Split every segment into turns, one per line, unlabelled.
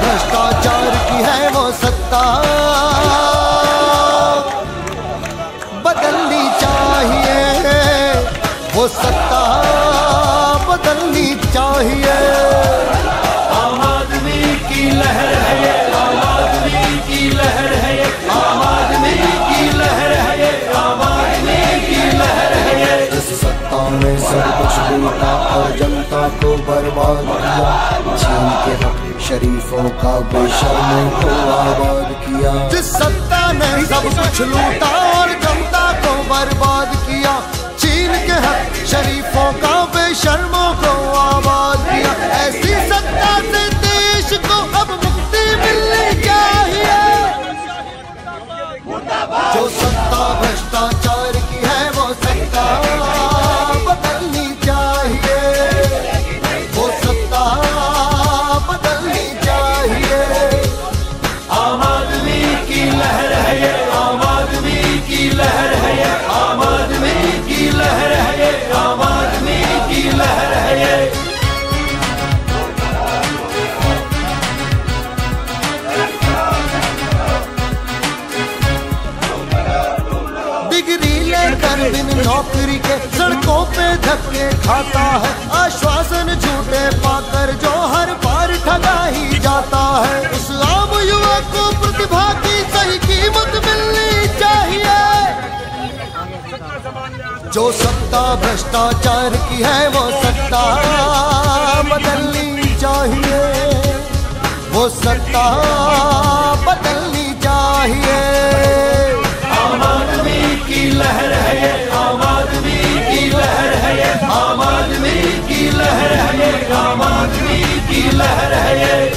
भ्रष्टाचार की है वो सत्ता, बदलनी चाहिए वो सत्ता, बदलनी चाहिए।
आम आदमी की लहर है ये, आम आदमी की लहर है ये, आम आदमी की लहर है ये, आम आदमी की लहर है ये।
इस सत्ता में सब कुछ लूटा और जनता को बर्बाद किया, छीन के हक शरीफों का बेशर्मों को आबाद किया। जिस सत्ता ने सब कुछ लूटा और जनता को बर्बाद किया, छीन के हक शरीफों का बेशर्मों को आबाद किया, ऐसी सत्ता से देश को अब मुक्ति मिलनी चाहिए। जो सत्ता भ्रष्टाचार की है वो सत्ता बदलनी चाहिए, वो सत्ता बदलनी चाहिए।
आम आदमी की लहर है ये, आम आदमी की लहर है ये, आम आदमी की लहर है ये, आम आदमी की लहर है ये।
डिग्री लेकर बिन नौकरी के सड़कों पे धक्के खाता है, आश्वासन झूठे पाकर जो हर बार ठगा ही जाता है। उस आम युवा को प्रतिभा की सही कीमत मिलनी चाहिए। जो सत्ता भ्रष्टाचार की है वो सत्ता बदलनी चाहिए, वो सत्ता बदलनी चाहिए।
आम आदमी की लहर है ये, आम आदमी की लहर है ये, आम आदमी की लहर है ये, आम आदमी की लहर है ये।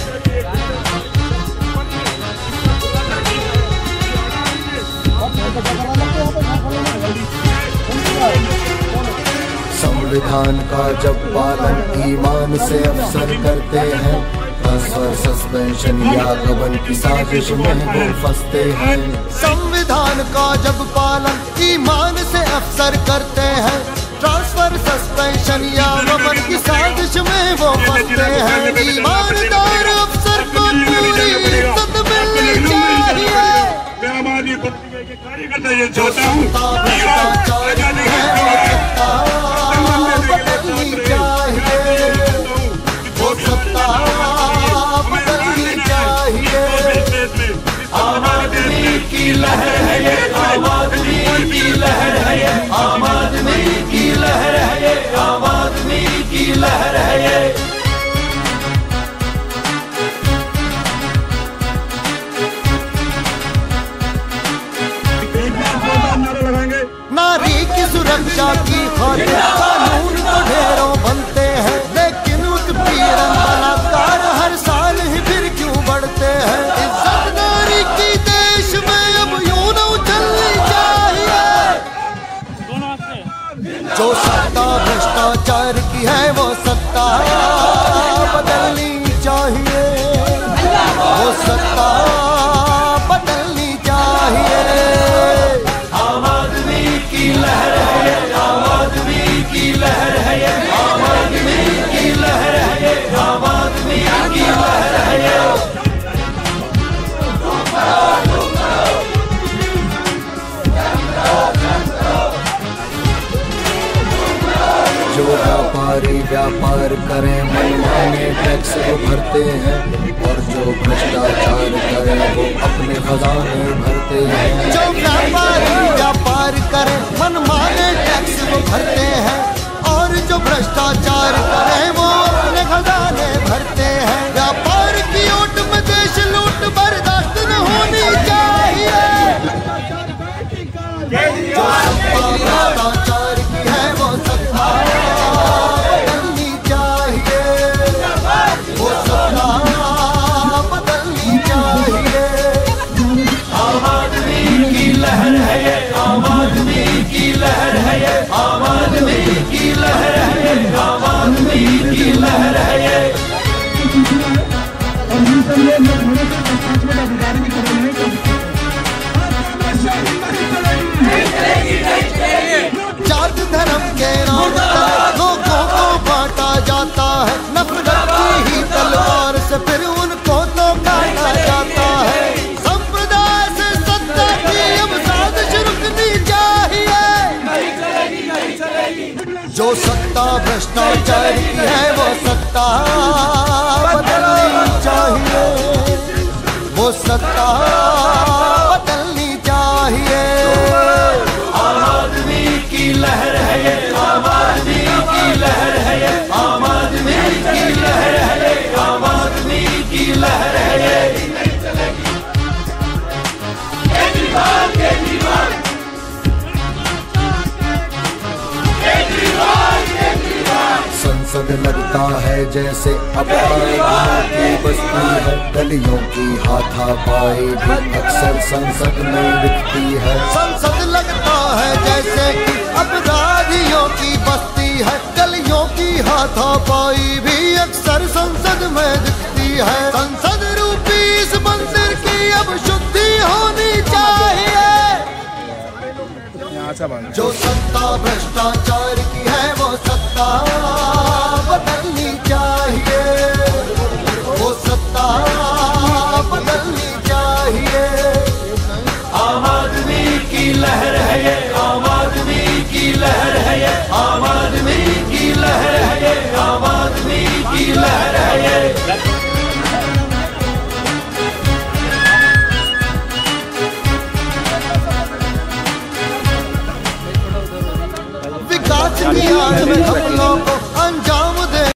संविधान का जब पालन ईमान से अफसर करते हैं, ट्रांसफर सस्पेंशन या गबन की साजिश में वो फंसते हैं। संविधान का जब पालन ईमान से अफसर करते हैं, ट्रांसफर सस्पेंशन या गबन की साजिश में वो फंसते हैं। ईमानदार अफसर को पूरी इज्जत मिलनी चाहिए।
कार्यकर्ता ये चाहता हूँ
बदलनी चाहिए, वो सत्ता बदलनी चाहिए।
आम आदमी की लहर है ये, आम आदमी की लहर है ये, आम आदमी की लहर है ये, आम आदमी की लहर है ये।
नारी की सुरक्षा की खातिर कानून तो ढेरों बनते हैं, लेकिन उत्पीड़न बलात्कार हर साल ही फिर क्यों बढ़ते हैं। इज्जत नारी की देश में अब यूं न उछलनी चाहिए। जो सत्ता भ्रष्टाचार की है वो सत्ता बदलनी चाहिए, वो सत्ता बदलनी चाहिए।
आम आदमी की लहर है ये, आम आदमी की लहर है ये, आम आदमी की लहर है ये, आम आदमी की लहर है ये।
जो व्यापारी व्यापार करें मनमाने टैक्स वो भरते हैं, और जो भ्रष्टाचार करें वो अपने खजाने भरते हैं। जो व्यापारी व्यापार करें मनमाने टैक्स वो भरते हैं, और जो भ्रष्टाचार करें वो अपने खजाने भरते हैं। व्यापार की ओट में देश लूट बर्दाश्त न होनी चाहिए। जो सत्ता भ्रष्टाचार की है वो सत्ता बदलनी चाहिए, वो सत्ता बदलनी चाहिए।
आम आदमी की लहर है ये, आम आदमी की लहर है ये, आम आदमी की लहर है ये, आम आदमी की लहर है ये।
जात धर्म के नाम पर लोगों को बांटा जाता है, नफरत की ही तलवार से फिर उनको तो सत्ता भ्रष्टाचार की है वो सत्ता बदलनी चाहिए, वो सत्ता बदलनी चाहिए।
आम आदमी की लहर है ये, आम आदमी की लहर है ये, आम आदमी की लहर है ये, आम आदमी की लहर है ये। केजरीवाल केजरीवाल केजरीवाल केजरीवाल।
संसद लगता है जैसे अपराधियों की बस्ती है, गलियों की हाथापाई भी अक्सर संसद में दिखती है। संसद लगता है जैसे कि अपराधियों की बस्ती है, गलियों की हाथापाई भी अक्सर संसद में दिखती है। संसद रूपी इस मंदिर की अब शुद्धि होनी चाहिए। जो सत्ता भ्रष्टाचार की है वो सत्ता बदलनी चाहिए, वो सत्ता बदलनी चाहिए।
आम आदमी की लहर है ये, आम आदमी की लहर है ये, आम आदमी की लहर है ये, आम आदमी की लहर है ये।
विकास की आड़ में घपलों को अंजाम